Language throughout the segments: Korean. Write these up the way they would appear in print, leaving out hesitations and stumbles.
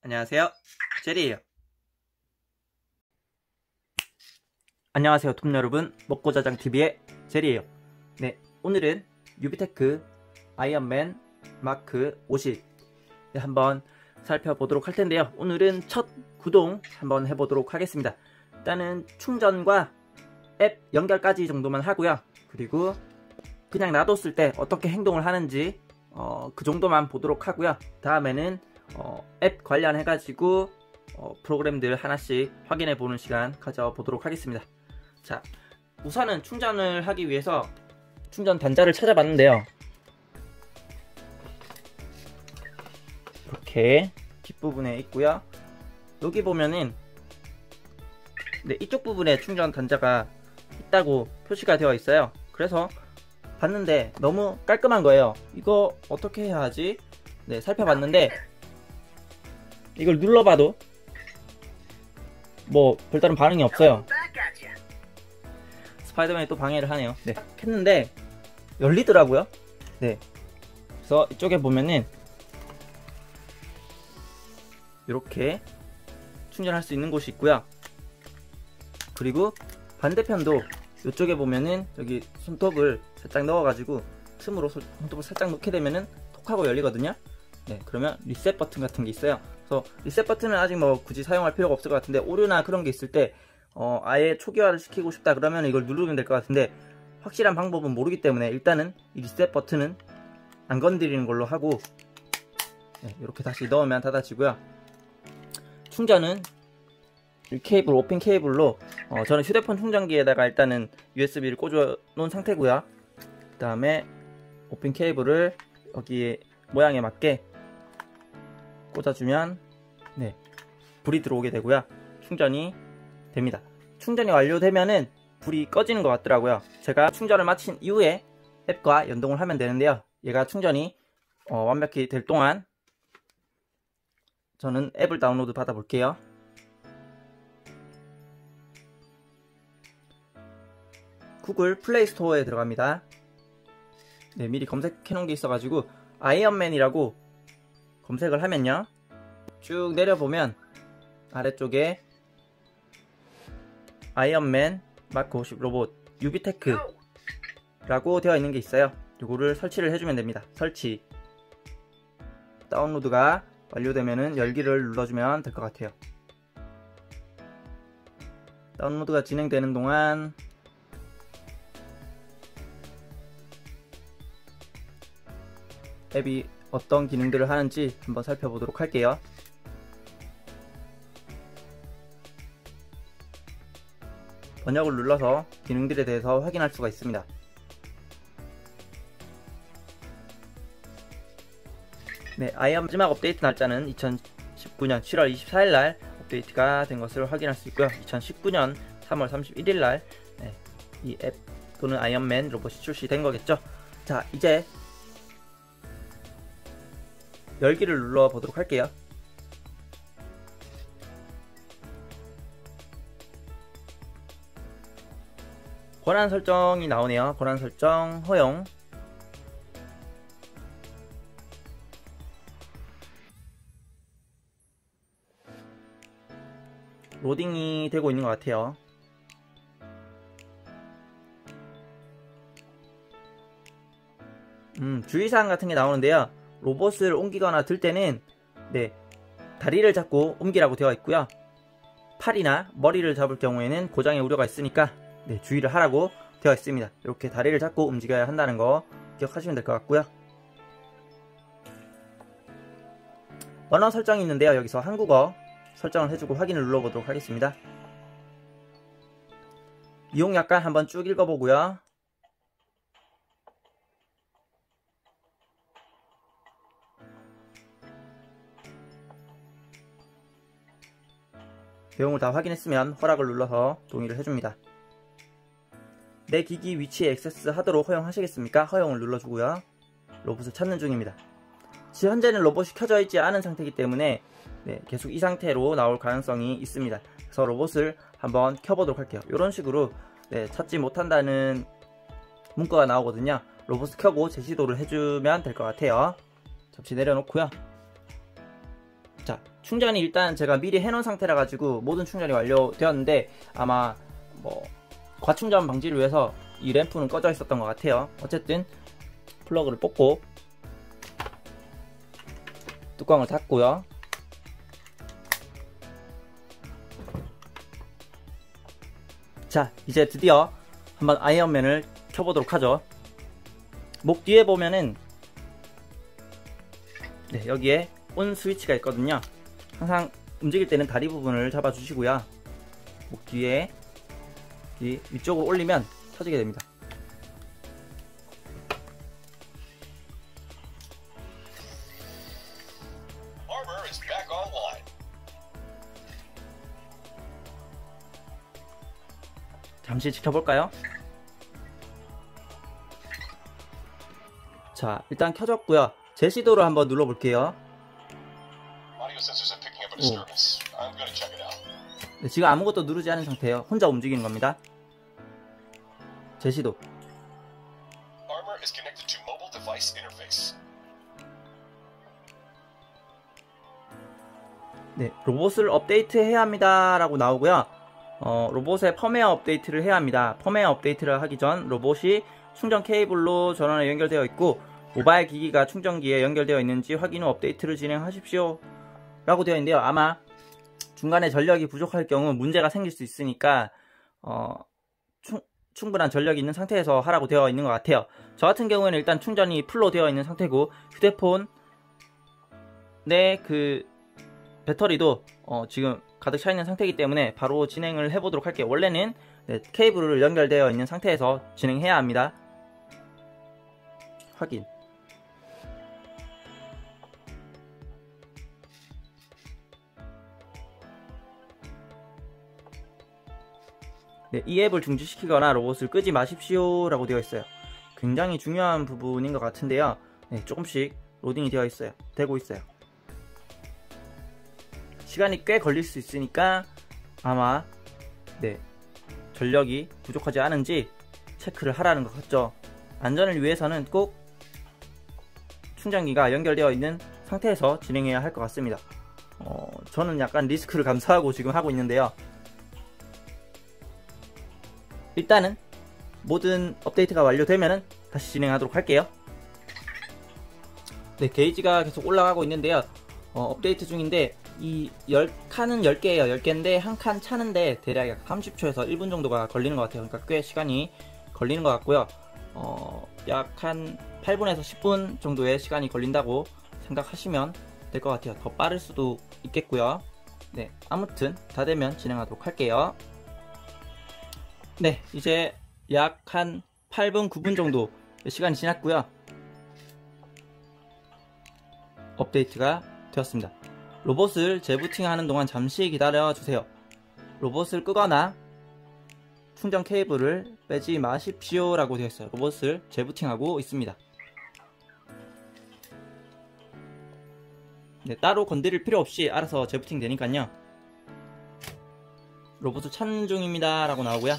안녕하세요, 제리예요. 안녕하세요, 톱 여러분. 먹고자장TV의 제리예요. 네, 오늘은 유비테크 아이언맨 마크 50 한번 살펴보도록 할 텐데요. 오늘은 첫 구동 한번 해보도록 하겠습니다. 일단은 충전과 앱 연결까지 정도만 하고요. 그리고 그냥 놔뒀을 때 어떻게 행동을 하는지 그 정도만 보도록 하고요. 다음에는 앱 관련해가지고 프로그램들 하나씩 확인해보는 시간 가져보도록 하겠습니다. 자, 우선은 충전을 하기 위해서 충전 단자를 찾아봤는데요. 이렇게 뒷부분에 있고요. 여기 보면은 이쪽 부분에 충전 단자가 있다고 표시가 되어 있어요. 그래서 봤는데 너무 깔끔한 거예요. 이거 어떻게 해야 하지? 네, 살펴봤는데 이걸 눌러봐도 뭐 별다른 반응이 없어요. 스파이더맨이 또 방해를 하네요. 네, 했는데 열리더라고요. 네, 그래서 이쪽에 보면은 이렇게 충전할 수 있는 곳이 있고요. 그리고 반대편도 이쪽에 보면은 여기 손톱을 살짝 넣어가지고 틈으로 손톱을 살짝 넣게 되면은 톡 하고 열리거든요. 네, 그러면 리셋 버튼 같은 게 있어요. 그래서 리셋 버튼은 아직 뭐 굳이 사용할 필요가 없을 것 같은데 오류나 그런 게 있을 때 아예 초기화를 시키고 싶다 그러면 이걸 누르면 될 것 같은데 확실한 방법은 모르기 때문에 일단은 이 리셋 버튼은 안 건드리는 걸로 하고 이렇게 다시 넣으면 닫아지고요. 충전은 이 케이블, 오픈 케이블로 저는 휴대폰 충전기에다가 일단은 USB를 꽂아 놓은 상태고요. 그 다음에 오픈 케이블을 여기 모양에 맞게 꽂아주면 불이 들어오게 되고요. 충전이 됩니다. 충전이 완료되면은 불이 꺼지는 것 같더라고요. 제가 충전을 마친 이후에 앱과 연동을 하면 되는데요. 얘가 충전이 완벽히 될 동안 저는 앱을 다운로드 받아 볼게요. 구글 플레이 스토어에 들어갑니다. 네, 미리 검색해 놓은 게 있어가지고 아이언맨이라고 검색을 하면요, 쭉 내려보면 아래쪽에 아이언맨 마크 50 로봇 유비테크 라고 되어 있는 게 있어요. 이거를 설치를 해주면 됩니다. 설치. 다운로드가 완료되면은 열기를 눌러주면 될 것 같아요. 다운로드가 진행되는 동안 앱이 어떤 기능들을 하는지 한번 살펴보도록 할게요. 번역을 눌러서 기능들에 대해서 확인할 수가 있습니다. 네, 아이언 마지막 업데이트 날짜는 2019년 7월 24일날 업데이트가 된 것을 확인할 수 있고요. 2019년 3월 31일날 이 앱 또는 아이언맨 로봇이 출시된 거겠죠. 자, 이제 열기를 눌러 보도록 할게요. 권한 설정이 나오네요. 권한 설정 허용. 로딩이 되고 있는 것 같아요. 주의사항 같은 게 나오는데요. 로봇을 옮기거나 들 때는 다리를 잡고 옮기라고 되어 있고요. 팔이나 머리를 잡을 경우에는 고장의 우려가 있으니까 주의를 하라고 되어 있습니다. 이렇게 다리를 잡고 움직여야 한다는 거 기억하시면 될 것 같고요. 언어 설정이 있는데요. 여기서 한국어 설정을 해주고 확인을 눌러보도록 하겠습니다. 이용 약관 한번 쭉 읽어보고요. 내용을 다 확인했으면 허락을 눌러서 동의를 해줍니다. 내 기기 위치에 액세스 하도록 허용하시겠습니까? 허용을 눌러주고요. 로봇을 찾는 중입니다. 현재는 로봇이 켜져 있지 않은 상태이기 때문에 계속 이 상태로 나올 가능성이 있습니다. 그래서 로봇을 한번 켜보도록 할게요. 이런 식으로 찾지 못한다는 문구가 나오거든요. 로봇을 켜고 재시도를 해주면 될 것 같아요. 접시 내려놓고요. 자, 충전이 일단 제가 미리 해놓은 상태라 가지고 모든 충전이 완료되었는데 아마 뭐 과충전 방지를 위해서 이 램프는 꺼져 있었던 것 같아요. 어쨌든 플러그를 뽑고 뚜껑을 닫고요. 자, 이제 드디어 한번 아이언맨을 켜보도록 하죠. 목 뒤에 보면은 네, 여기에 온 스위치가 있거든요. 항상 움직일 때는 다리 부분을 잡아주시고요. 목 뒤에 위쪽으로 올리면 켜지게 됩니다. 잠시 지켜볼까요? 자, 일단 켜졌고요. 제시도를 한번 눌러볼게요. 네, 지금 아무것도 누르지 않은 상태예요. 혼자 움직이는 겁니다. 제시도. 네, 로봇을 업데이트해야 합니다 라고 나오고요. 로봇의 펌웨어 업데이트를 해야 합니다. 펌웨어 업데이트를 하기 전 로봇이 충전 케이블로 전원에 연결되어 있고 모바일 기기가 충전기에 연결되어 있는지 확인 후 업데이트를 진행하십시오 라고 되어 있는데요. 아마 중간에 전력이 부족할 경우 문제가 생길 수 있으니까 충분한 전력이 있는 상태에서 하라고 되어 있는 것 같아요. 저 같은 경우에는 일단 충전이 풀로 되어 있는 상태고 휴대폰 내 그 배터리도 지금 가득 차 있는 상태이기 때문에 바로 진행을 해보도록 할게요. 원래는 네, 케이블을 연결되어 있는 상태에서 진행해야 합니다. 확인. 네, 이 앱을 중지시키거나 로봇을 끄지 마십시오 라고 되어 있어요. 굉장히 중요한 부분인 것 같은데요. 네, 조금씩 로딩이 되고 있어요. 시간이 꽤 걸릴 수 있으니까 아마 네, 전력이 부족하지 않은지 체크를 하라는 것 같죠. 안전을 위해서는 꼭 충전기가 연결되어 있는 상태에서 진행해야 할 것 같습니다. 저는 약간 리스크를 감수하고 지금 하고 있는데요. 일단은 모든 업데이트가 완료되면은 다시 진행하도록 할게요. 네, 게이지가 계속 올라가고 있는데요. 업데이트 중인데 이 칸은 10개예요. 10개인데 한 칸 차는데 대략 약 30초에서 1분 정도가 걸리는 것 같아요. 그러니까 꽤 시간이 걸리는 것 같고요. 약 한 8분에서 10분 정도의 시간이 걸린다고 생각하시면 될 것 같아요. 더 빠를 수도 있겠고요. 네, 아무튼 다 되면 진행하도록 할게요. 네, 이제 약 한 8분, 9분 정도 시간이 지났고요. 업데이트가 되었습니다. 로봇을 재부팅하는 동안 잠시 기다려주세요. 로봇을 끄거나 충전 케이블을 빼지 마십시오 라고 되어 있어요. 로봇을 재부팅하고 있습니다. 네, 따로 건드릴 필요 없이 알아서 재부팅 되니까요. 로봇을 찾는 중입니다 라고 나오고요.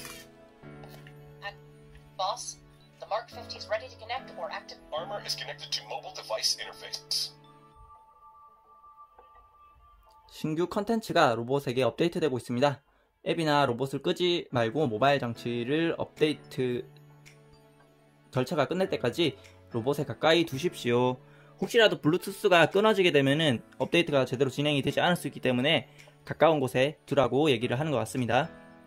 Boss, the Mark 50 is ready to connect or active. Armor is connected to mobile device interface. 신규 컨텐츠가 로봇에게 업데이트되고 있습니다. 앱이나 로봇을 끄지 말고 모바일 장치를 업데이트 절차가 끝날 때까지 로봇에 가까이 두십시오. 혹시라도 블루투스가 끊어지게 되면은 업데이트가 제대로 진행이 되지 않을 수 있기 때문에 가까운 곳에 두라고 얘기를 하는 것 같습니다.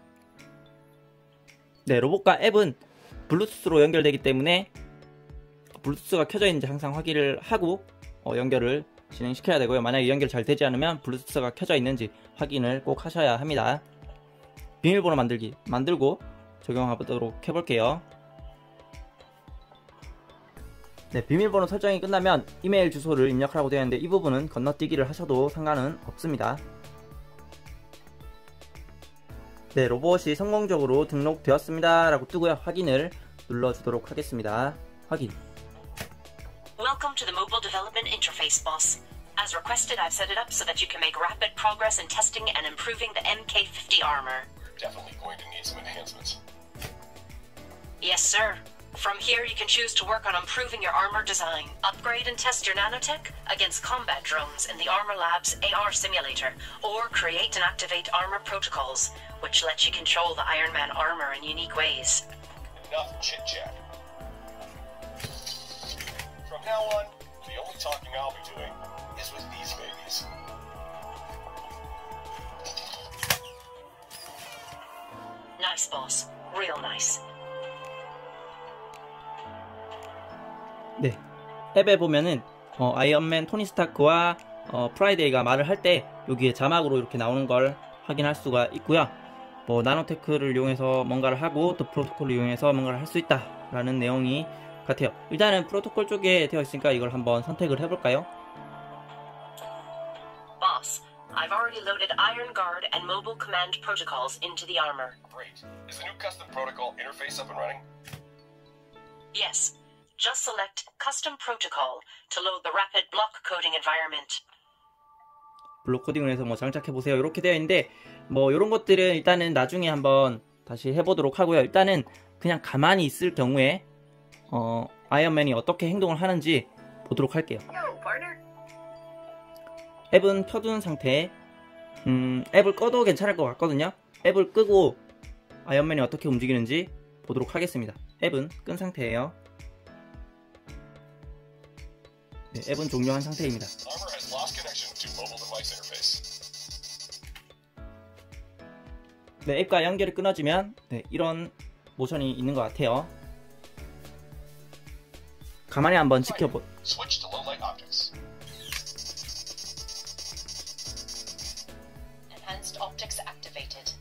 네, 로봇과 앱은 블루투스로 연결되기 때문에 블루투스가 켜져 있는지 항상 확인을 하고 연결을 진행시켜야 되고요. 만약에 연결 잘 되지 않으면 블루투스가 켜져 있는지 확인을 꼭 하셔야 합니다. 비밀번호 만들고 적용해보도록 해볼게요. 네, 비밀번호 설정이 끝나면 이메일 주소를 입력하라고 되어 있는데 이 부분은 건너뛰기를 하셔도 상관은 없습니다. 네, 로봇이 성공적으로 등록되었습니다 라고 뜨고요. 확인을 눌러주도록 하겠습니다. 확인. Welcome to the Mobile Development Interface, boss. As requested, I've set it up so that you can make rapid progress in testing and improving the MK50 armor. Definitely going to need some enhancements. Yes, sir. From here, you can choose to work on improving your armor design, upgrade and test your nanotech against combat drones in the Armor Labs AR simulator, or create and activate armor protocols, which let you control the Iron Man armor in unique ways. Enough chit-chat. From now on, the only talking I'll be doing is with these babies. Nice, boss. Real nice. 네, 앱에 보면은 아이언맨 토니 스타크와 프라이데이가 말을 할 때 여기에 자막으로 이렇게 나오는 걸 확인할 수가 있고요. 뭐 나노테크를 이용해서 뭔가를 하고 또 프로토콜을 이용해서 뭔가를 할 수 있다 라는 내용이 같아요. 일단은 프로토콜 쪽에 되어 있으니까 이걸 한번 선택을 해볼까요? Boss, I've already loaded Iron Guard and Mobile Command protocols into the armor. Great. Is the new custom protocol interface up and running? Yes. Just select Custom Protocol to load the Rapid Block Coding environment. 블록 코딩을 해서 뭐 장착해보세요 이렇게 되어 있는데 뭐 이런 것들은 일단은 나중에 한번 다시 해보도록 하고요. 일단은 그냥 가만히 있을 경우에 아이언맨이 어떻게 행동을 하는지 보도록 할게요. 앱은 켜둔 상태. 앱을 꺼도 괜찮을 것 같거든요. 앱을 끄고 아이언맨이 어떻게 움직이는지 보도록 하겠습니다. 앱은 끈 상태예요. 네, 앱은 종료한 상태입니다. Armor has lost connection to mobile device interface. 네, 앱과 연결이 끊어지면 네, 이런 모션이 있는 것 같아요. 가만히 한번 지켜보. Switch to low light optics. Enhanced optics activated.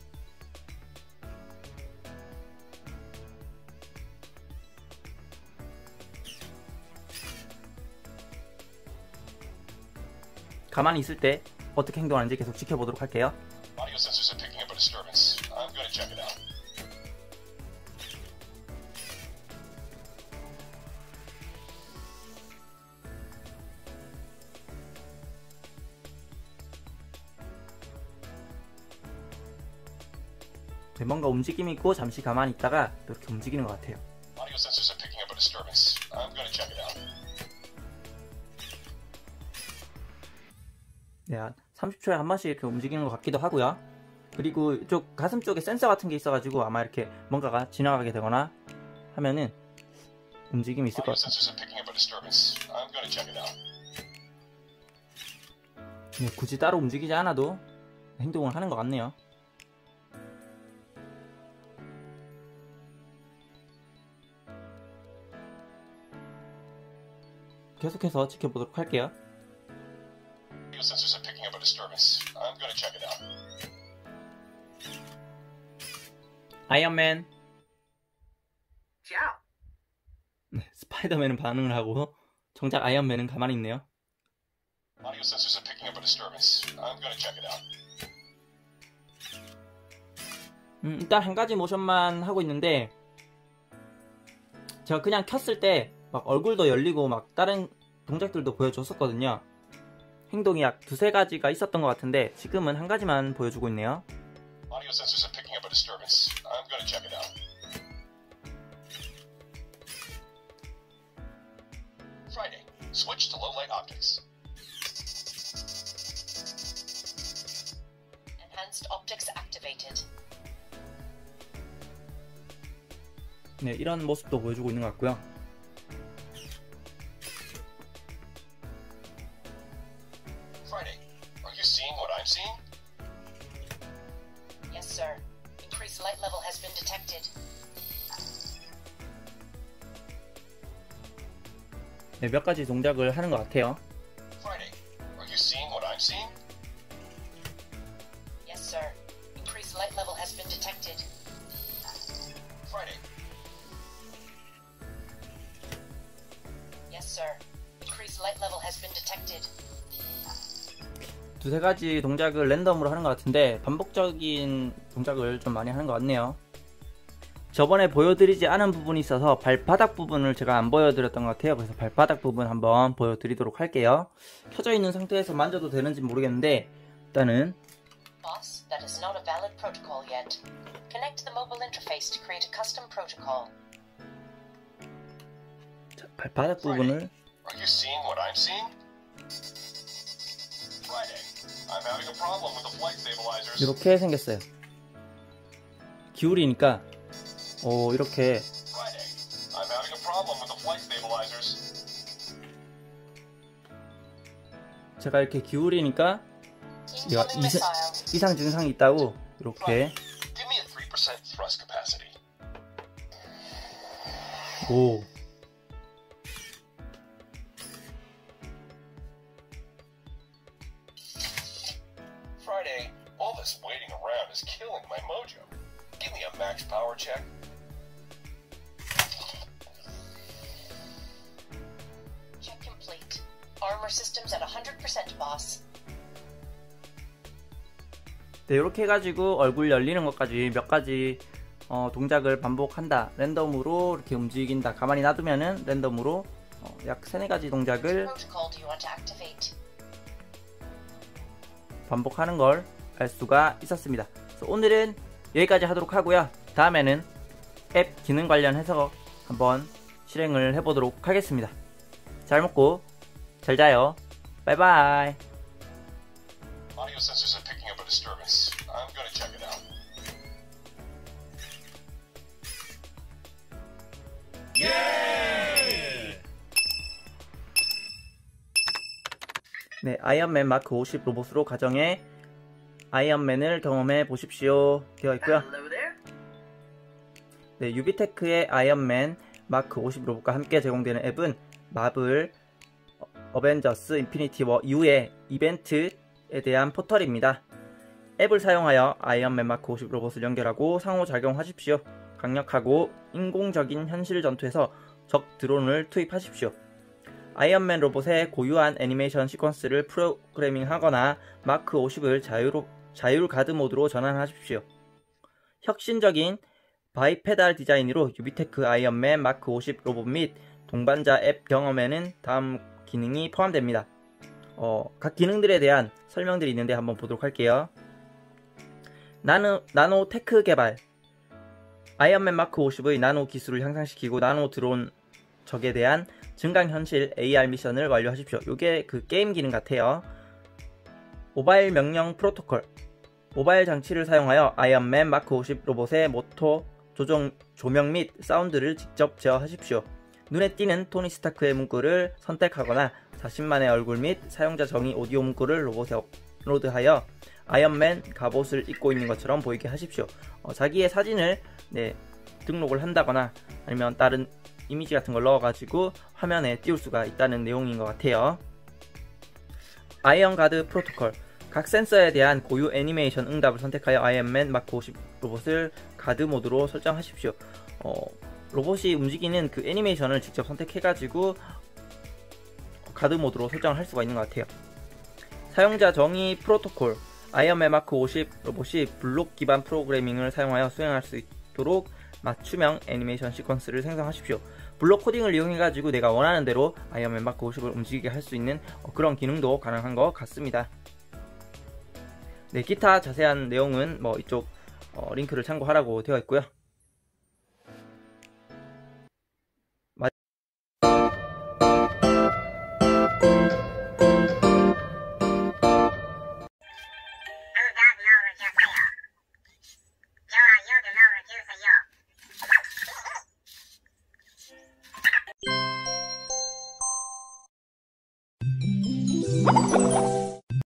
가만히 있을 때 어떻게 행동하는지 계속 지켜보도록 할게요. Audio sensors are picking up a disturbance. I'm going to check it out. 네, 뭔가 움직임이 있고 잠시 가만히 있다가 이렇게 움직이는 것 같아요. Audio sensors are picking up a disturbance. I'm going to check it out. 네, 30초에 한 번씩 이렇게 움직이는 것 같기도 하고요. 그리고 이쪽 가슴 쪽에 센서 같은 게 있어가지고 아마 이렇게 뭔가가 지나가게 되거나 하면은 움직임이 있을 것 Audio 같아요. sensors are picking up a disturbance. I'm going to check it out. 네, 굳이 따로 움직이지 않아도 행동을 하는 것 같네요. 계속해서 지켜보도록 할게요. Audio sensors are picking up a disturbance. I'm going to check it out. 아이언맨. 네, 스파이더맨은 반응을 하고 정작 아이언맨은 가만히 있네요. Audio sensors are picking up a disturbance. I'm going to check it out. 일단 한 가지 모션만 하고 있는데 제가 그냥 켰을 때 막 얼굴도 열리고 막 다른 동작들도 보여줬었거든요. 행동이 약 두세 가지가 있었던 것 같은데 지금은 한 가지만 보여주고 있네요. Audio sensors are picking up a disturbance. I'm going to check it out. Friday. Switch to low light optics. Enhanced optics activated. 네, 이런 모습도 보여주고 있는 것 같고요. Friday. Are you seeing what I'm seeing? Yes, sir. Increased light level has been detected. 네, 몇 가지 동작을 하는 것 같아요. Friday. Are you seeing what I'm seeing? Yes, sir. Increased light level has been detected. Friday. Yes, sir. Increased light level has been detected. 두세 가지 동작을 랜덤으로 하는 것 같은데 반복적인 동작을 좀 많이 하는 것 같네요. 저번에 보여드리지 않은 부분이 있어서 발바닥 부분을 제가 안 보여드렸던 것 같아요. 그래서 발바닥 부분 한번 보여드리도록 할게요. 켜져 있는 상태에서 만져도 되는지 모르겠는데 일단은 Boss, that is not a valid protocol yet. Connect to the mobile interface to create a custom protocol. 발바닥 부분을 Are you seeing what I'm seeing? Friday, I'm having a problem with the flight stabilizers. 이렇게 생겼어요. 기울이니까 이렇게 Friday, I'm having a problem with the flight stabilizers. 제가 이렇게 기울이니까 얘가 Incoming missile. 이상 증상이 있다고 이렇게 Give me a 3% thrust capacity. 오 Friday, all this waiting around is killing my mojo. Give me a max power check. Check complete. Armor systems at 100%, boss. 네, 이렇게 해가지고 얼굴 열리는 것까지 몇 가지 동작을 반복한다. 랜덤으로 이렇게 움직인다. 가만히 놔두면은 랜덤으로 약 3-4가지 동작을 Protocol do you want to activate? 반복하는 걸 알 수가 있었습니다. 그래서 오늘은 여기까지 하도록 하고요. 다음에는 앱 기능 관련해서 한번 실행을 해보도록 하겠습니다. 잘 먹고 잘 자요. 바이바이. Audio sensors are picking up a disturbance. I'm gonna check it out. 네, 아이언맨 마크 50 로봇으로 가정의 아이언맨을 경험해 보십시오 되어 있고요. 네, 유비테크의 아이언맨 마크 50 로봇과 함께 제공되는 앱은 마블 어벤져스 인피니티 워 이후의 이벤트에 대한 포털입니다. 앱을 사용하여 아이언맨 마크 50 로봇을 연결하고 상호작용하십시오. 강력하고 인공적인 현실 전투에서 적 드론을 투입하십시오. 아이언맨 로봇의 고유한 애니메이션 시퀀스를 프로그래밍하거나 마크 50을 자율 가드 모드로 전환하십시오. 혁신적인 바이페달 디자인으로 유비테크 아이언맨 마크 50 로봇 및 동반자 앱 경험에는 다음 기능이 포함됩니다. 각 기능들에 대한 설명들이 있는데 한번 보도록 할게요. 나노 테크 개발. 아이언맨 마크 50의 나노 기술을 향상시키고 나노 드론 적에 대한 증강현실 AR 미션을 완료하십시오. 요게 그 게임 기능 같아요. 모바일 명령 프로토콜. 모바일 장치를 사용하여 아이언맨 마크 50 로봇의 모터, 조명 및 사운드를 직접 제어하십시오. 눈에 띄는 토니 스타크의 문구를 선택하거나 자신만의 얼굴 및 사용자 정의 오디오 문구를 로봇에 업로드하여 아이언맨 갑옷을 입고 있는 것처럼 보이게 하십시오. 자기의 사진을 등록을 한다거나 아니면 다른 이미지 같은 걸 넣어가지고 화면에 띄울 수가 있다는 내용인 것 같아요. 아이언 가드 프로토콜. 각 센서에 대한 고유 애니메이션 응답을 선택하여 아이언맨 마크 50 로봇을 가드 모드로 설정하십시오. 로봇이 움직이는 그 애니메이션을 직접 선택해가지고 가드 모드로 설정을 할 수가 있는 것 같아요. 사용자 정의 프로토콜. 아이언맨 마크 50 로봇이 블록 기반 프로그래밍을 사용하여 수행할 수 있도록 맞춤형 애니메이션 시퀀스를 생성하십시오. 블록 코딩을 이용해가지고 내가 원하는 대로 아이언맨 마크 50을 움직이게 할 수 있는 그런 기능도 가능한 것 같습니다. 네, 기타 자세한 내용은 이쪽 링크를 참고하라고 되어 있고요.